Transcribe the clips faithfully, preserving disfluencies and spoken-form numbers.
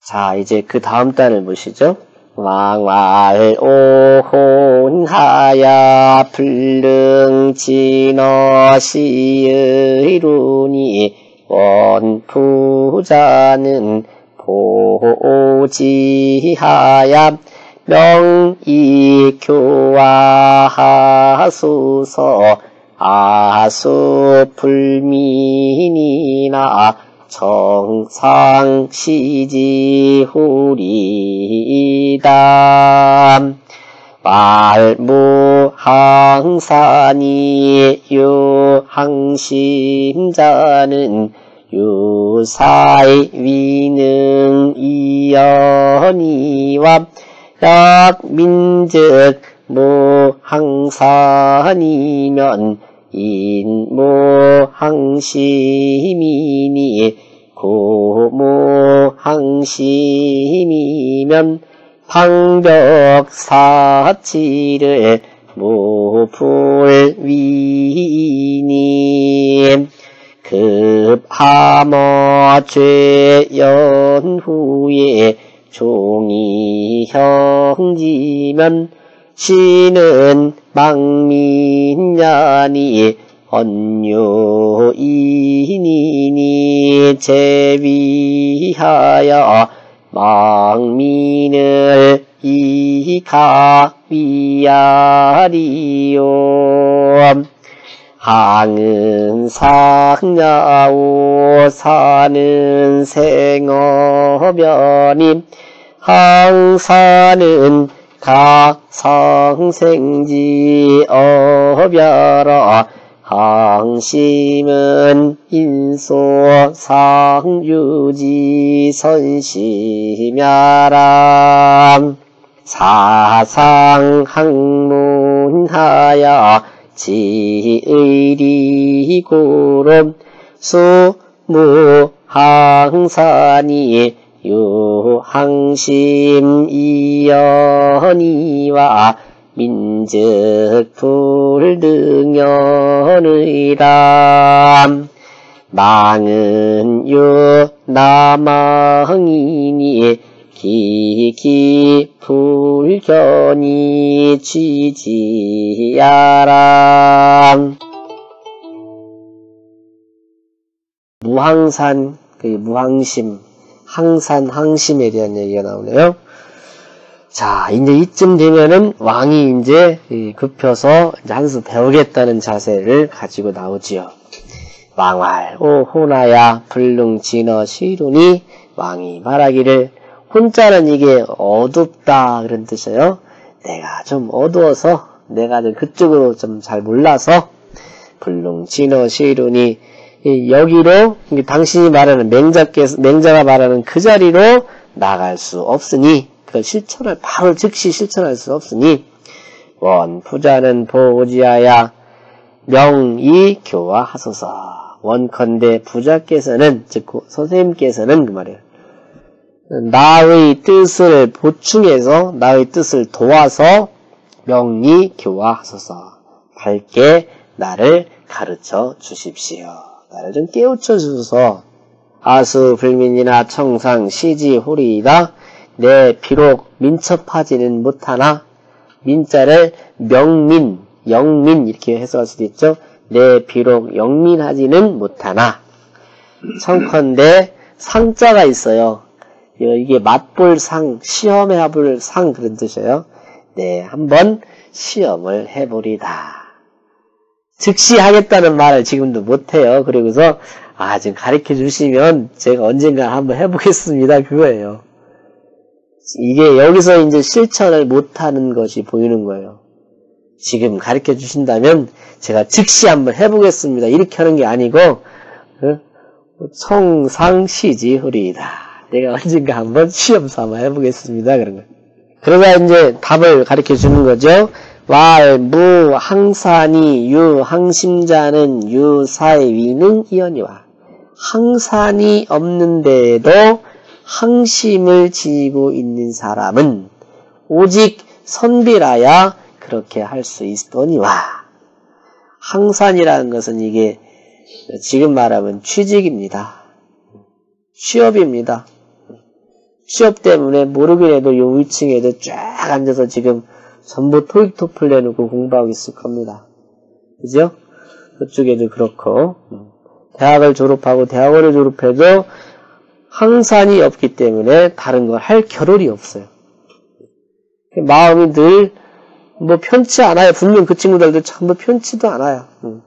자, 이제 그 다음 단을 보시죠. 왕왈 오혼하야 불능진어시의룬이 원부자는 보지하야 명이교화하소서 아수불민이나 정상시지후리다. 말무항산이 유항심자는 유사의 위능이연이와 약민즉 무항산이면 인무항심이니 고무항심이면 방벽사치를 무불위니 급하머 죄연후에 종이형지면 시는 망민냐니 언유이니니 제위하여 망민을 이가위하리요. 항은 상야오 사는 생어변이 항사는 각성생지 어벼라 항심은 인소상유지 선심야람 사상학문하야 지의리고름 수무항산이 유항심이연이와 민즉불등연의람 망은 유남망이니 기기불견이 취지야람. 무항산, 그 무항심, 항산, 항심에 대한 얘기가 나오네요. 자, 이제 이쯤 되면은 왕이 이제 급혀서 이제 한 수 배우겠다는 자세를 가지고 나오지요. 왕왈 오호나야 불능진어 시룬이 왕이 말하기를 혼자는 이게 어둡다 그런 뜻이에요. 내가 좀 어두워서 내가 좀 그쪽으로 좀 잘 몰라서 불능진어 시룬이 여기로 당신이 말하는 맹자께서 맹자가 말하는 그 자리로 나갈 수 없으니 그 실천을 바로 즉시 실천할 수 없으니 원 부자는 보지하야 명이 교화하소서. 원컨대 부자께서는 즉 선생님께서는 그 말이에요. 나의 뜻을 보충해서 나의 뜻을 도와서 명이 교화하소서. 밝게 나를 가르쳐 주십시오. 나를 좀 깨우쳐 주소서. 아수 불민이나 청상 시지 호리이다. 내 비록 민첩하지는 못하나 민자를 명민, 영민 이렇게 해석할 수도 있죠. 내 비록 영민하지는 못하나 청컨대 상자가 있어요. 이게 맛볼 상, 시험해 볼 상 그런 뜻이에요. 네, 한번 시험을 해보리다. 즉시 하겠다는 말을 지금도 못해요. 그리고서 아 지금 가르쳐 주시면 제가 언젠가 한번 해보겠습니다. 그거예요. 이게 여기서 이제 실천을 못하는 것이 보이는 거예요. 지금 가르쳐 주신다면 제가 즉시 한번 해보겠습니다. 이렇게 하는 게 아니고 청상시지후리이다. 내가 언젠가 한번 시험 삼아 해보겠습니다. 그런 거예요. 그러다 이제 답을 가르쳐 주는 거죠. 왈, 무, 항산이, 유, 항심자는 유사의 위능 이연이와 항산이 없는데도 항심을 지니고 있는 사람은 오직 선비라야 그렇게 할 수 있더니와. 항산이라는 것은 이게 지금 말하면 취직입니다. 취업입니다. 취업 때문에 모르긴 해도 요 위층에도 쫙 앉아서 지금 전부 토익 토플 내놓고 공부하고 있을 겁니다. 그죠? 그쪽에도 그렇고 대학을 졸업하고 대학원을 졸업해도 항산이 없기 때문에 다른 걸 할 겨를이 없어요. 마음이 늘 뭐 편치 않아요. 분명 그 친구들도 전부 편치도 않아요.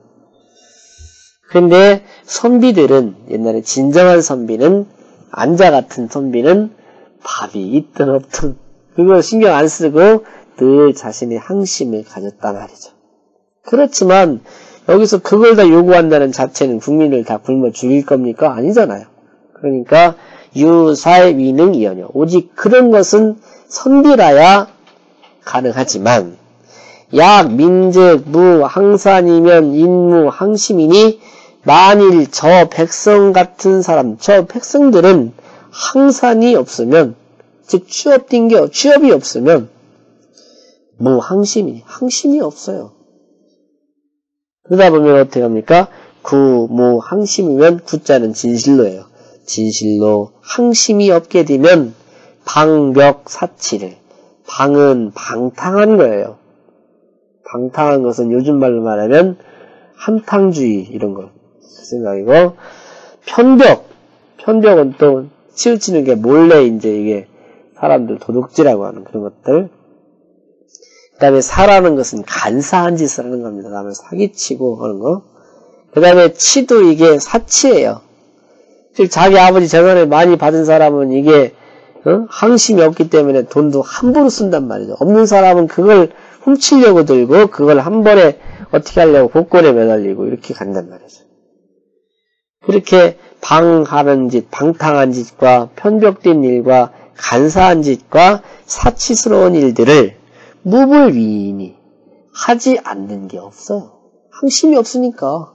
그런데 선비들은 옛날에 진정한 선비는 안자 같은 선비는 밥이 있든 없든 그걸 신경 안 쓰고 늘 자신의 항심을 가졌단 말이죠. 그렇지만 여기서 그걸 다 요구한다는 자체는 국민을 다 굶어 죽일 겁니까? 아니잖아요. 그러니까 유사의 위능 이언요. 오직 그런 것은 선비라야 가능하지만 약, 민즉, 무, 항산이면 인무, 항심이니 만일 저 백성 같은 사람, 저 백성들은 항산이 없으면 즉 취업 띵겨, 취업이 없으면 무, 항심이니 항심이 없어요. 그러다 보면 어떻게 합니까? 구, 무, 항심이면 구자는 진실로예요. 진실로 항심이 없게 되면 방벽 사치를 방은 방탕한 거예요. 방탕한 것은 요즘 말로 말하면 한탕주의 이런 거 그 생각이고 편벽 편벽은 또 치우치는 게 몰래 이제 이게 사람들 도둑질하고 하는 그런 것들. 그 다음에 사라는 것은 간사한 짓을 하는 겁니다. 남을 사기치고 하는 거. 그 다음에 치도 이게 사치예요. 즉 자기 아버지 재산을 많이 받은 사람은 이게 어? 항심이 없기 때문에 돈도 함부로 쓴단 말이죠. 없는 사람은 그걸 훔치려고 들고 그걸 한 번에 어떻게 하려고 복권에 매달리고 이렇게 간단 말이죠. 그렇게 방하는 짓, 방탕한 짓과 편벽된 일과 간사한 짓과 사치스러운 일들을 무불위인이 하지 않는 게 없어요. 항심이 없으니까.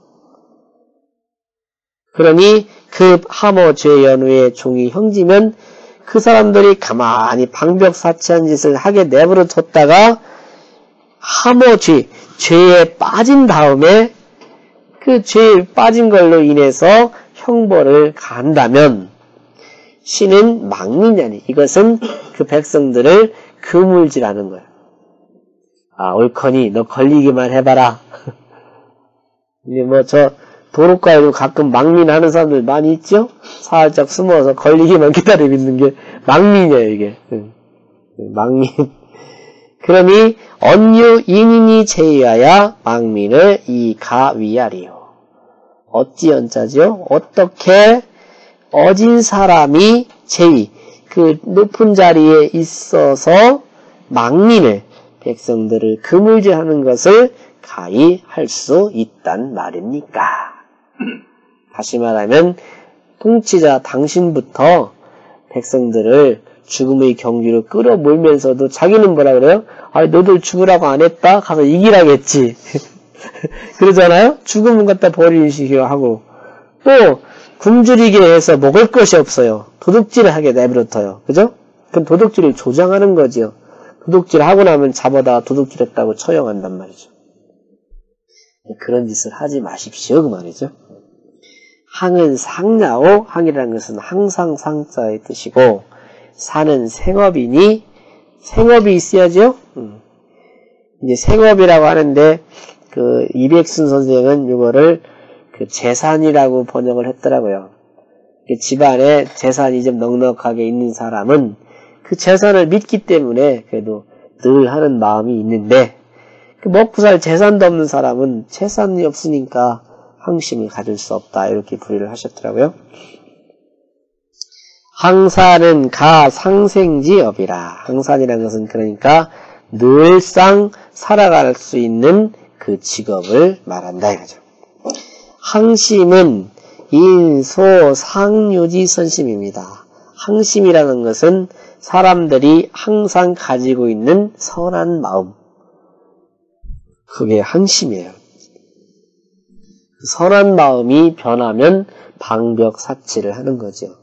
그러니 그 함어 죄 연후의 종이 형지면 그 사람들이 가만히 방벽 사치한 짓을 하게 내버려 뒀다가 함어 죄, 죄에 빠진 다음에 그 죄에 빠진 걸로 인해서 형벌을 간다면 신은 망민자니 이것은 그 백성들을 그물질하는 거예요. 아 옳거니 너 걸리기만 해봐라. 근데 뭐 저 도로가에도 가끔 망민하는 사람들 많이 있죠? 살짝 숨어서 걸리기만 기다리고 있는 게 망민이에요 이게. 망민. 그러니 언유 인인이 제의하야 망민을 이가위하리요. 어찌 연자죠? 어떻게 어진 사람이 제의 그 높은 자리에 있어서 망민을 백성들을 그물질하는 것을 가히 할 수 있단 말입니까? 다시 말하면 통치자 당신부터 백성들을 죽음의 경지로 끌어몰면서도 자기는 뭐라 그래요? 아, 너들 죽으라고 안 했다? 가서 이기라겠지. 그러잖아요? 죽음은 갖다 버리는 식이요 하고 또 굶주리게 해서 먹을 것이 없어요. 도둑질을 하게 내버려둬요. 그죠? 그럼 도둑질을 조장하는 거지요. 도둑질 하고 나면 잡아다가 도둑질했다고 처형한단 말이죠. 그런 짓을 하지 마십시오 그 말이죠. 항은 상야오, 항이라는 것은 항상 상자의 뜻이고 사는 생업이니 생업이 있어야죠. 음. 이제 생업이라고 하는데 그 이백순 선생은 이거를 그 재산이라고 번역을 했더라고요. 집안에 재산이 좀 넉넉하게 있는 사람은 그 재산을 믿기 때문에 그래도 늘 하는 마음이 있는데 그 먹고 살 재산도 없는 사람은 재산이 없으니까 항심을 가질 수 없다 이렇게 부의를 하셨더라고요. 항산은 가 상생지업이라. 항산이라는 것은 그러니까 늘상 살아갈 수 있는 그 직업을 말한다 이거죠. 항심은 인소 상유지 선심입니다. 항심이라는 것은 사람들이 항상 가지고 있는 선한 마음. 그게 항심이에요. 선한 마음이 변하면 방벽 사치를 하는 거죠.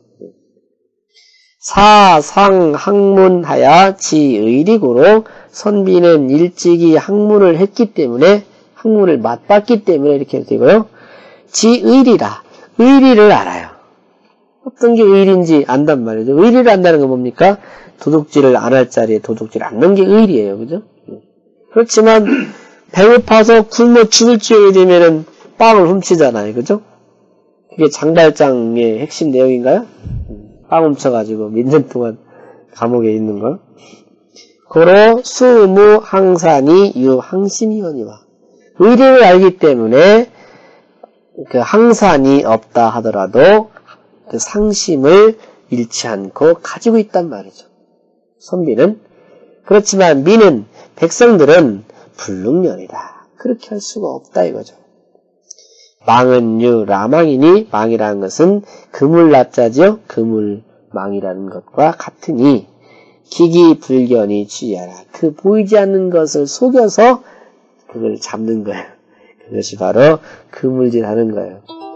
사상 학문하야 지의리고로 선비는 일찍이 학문을 했기 때문에 학문을 맛봤기 때문에 이렇게 되고요. 지의리라. 의리를 알아요. 어떤 게 의리인지 안단 말이죠. 의리를 안다는 건 뭡니까? 도둑질을 안 할 자리에 도둑질 않는 게 의리예요. 그죠? 그렇지만 배고파서 굶어 죽을 지경이 되면은 빵을 훔치잖아요. 그죠? 그게 장발장의 핵심 내용인가요? 빵 훔쳐가지고 몇 년 동안 감옥에 있는 거. 고로 수무 항산이 유항심이오니와. 의리를 알기 때문에 그 항산이 없다 하더라도 그 상심을 잃지 않고 가지고 있단 말이죠. 선비는. 그렇지만 미는, 백성들은 불능련이다. 그렇게 할 수가 없다 이거죠. 망은 유 라망이니, 망이라는 것은 그물나자죠. 그물망이라는 것과 같으니 기기불견이 취하라. 그 보이지 않는 것을 속여서 그걸 잡는 거예요. 그것이 바로 그물질하는 거예요.